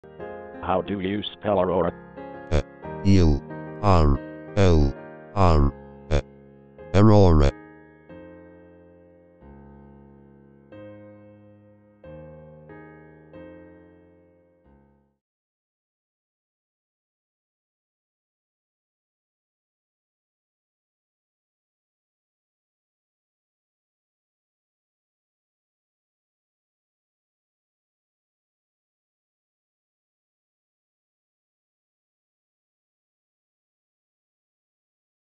How do you spell Aurora? U R O R A. Aurora.